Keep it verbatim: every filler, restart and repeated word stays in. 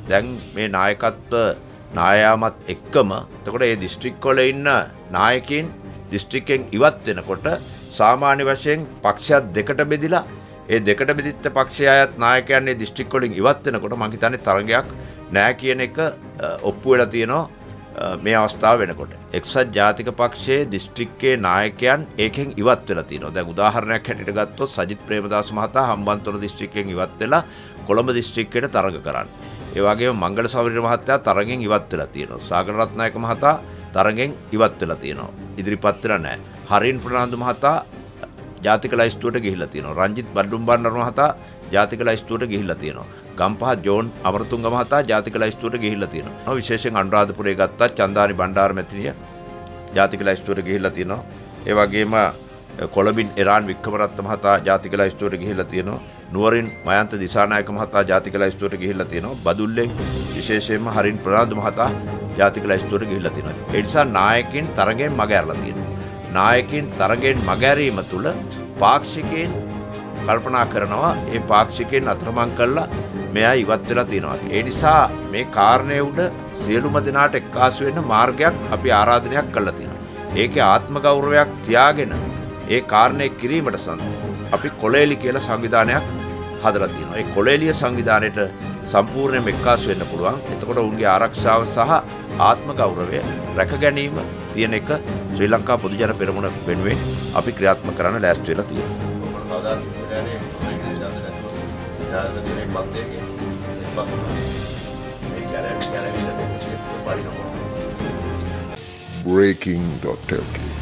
දැන් මේ නායකත්ව නායාමත් එක්කම එතකොට මේ දිස්ත්‍රික් වල ඉන්න නායකයින් දිස්ත්‍රික්කෙන් ඉවත් වෙනකොට සාමාන්‍ය වශයෙන් පක්ෂයක් දෙකට බෙදිලා ඒ දෙකට බෙදිච්ච පක්ෂය අයත් නායකයන් මේ දිස්ත්‍රික් වලින් ඉවත් වෙනකොට මම හිතන්නේ තරගයක් නෑ කියන එක ඔප්පු වෙලා තියෙනවා මේ අවස්ථාව වෙනකොට. එක්සත් ජාතික පක්ෂයේ දිස්ත්‍රික්කයේ නායකයන් ඒකෙන් ඉවත් වෙලා තියෙනවා. දැන් උදාහරණයක් හැටියට ගත්තොත් සජිත් ප්‍රේමදාස මහතා හම්බන්තොට දිස්ත්‍රික්කයෙන් ඉවත් වෙලා කොළඹ දිස්ත්‍රික්කයට තරග කරන්නේ. ඒ වගේම මංගල සමරිර මහත්තයා තරගෙන් ඉවත් වෙලා තියෙනවා. සාගර රත්නායක මහතා තරගෙන් ඉවත් වෙලා තියෙනවා. ඉදිරිපත් වෙලා නැහැ. හරින් ප්‍රනාන්දු මහතා ජාතික ලයිස්තුවට ගිහිල්ලා තියෙනවා. රංජිත් බඩුම්බාණ්ඩර මහතා ජාතික ලයිස්තුවට ගිහිල්ලා තියෙනවා. ගම්පහ ජෝන් අමරතුංග මහතා ජාතික ලයිස්තුවට ගිහිල්ලා තියෙනවා. විශේෂයෙන් අනුරාධපුරයේ ගත්තා චන්දානි බණ්ඩාර මැතිණිය ජාතික ලයිස්තුවට ගිහිල්ලා තියෙනවා. ඒ වගේම කොළඹින් එරාන් වික්‍රමරත්න මහතා ජාතික ලයිස්තුවට ගිහිල්ලා තියෙනවා. නුවරින් මයන්ත දිසානායක මහතා ජාතික ලයිස්තුවට ගිහිල්ලා තියෙනවා. බදුල්ලෙන් විශේෂයෙන්ම හරින් ප්‍රනාන්දු මහතා ජාතික ලයිස්තුවට ගිහිල්ලා තියෙනවා. ඒ නිසා නායකින් තරගෙන් මග ඇරලා තියෙනවා. නායකින් තරගෙන් මග ඇරීම තුළ පාක්ෂිකයන් කල්පනා කරනවා ඒ පාක්ෂිකයන් අතරමං කළා මෙයා ඉවත් වෙලා තියෙනවා. ඒ නිසා මේ කාරණේ උඩ සියලුම දෙනාට එක්කාසු වෙන්න මාර්ගයක් අපි ආරාධනයක් කළා තියෙනවා. ඒකේ ආත්ම ගෞරවයක් තියාගෙන ඒ කාරණේ කිරීමට සඳ අපි කොළේලි කියලා සංවිධානයක් හදලා තියෙනවා. ඒ කොළේලිය සංවිධානයේට සම්පූර්ණයෙන්ම එක්කාසු වෙන්න පුළුවන්. එතකොට උන්ගේ ආරක්ෂාව සහ ආත්ම ගෞරවය රැක ගැනීම තියෙන එක ශ්‍රී ලංකා පොදු ජන පෙරමුණ වෙනුවෙන් අපි ක්‍රියාත්මක කරන්න ලෑස්ති වෙලා තියෙනවා. breaking dot l k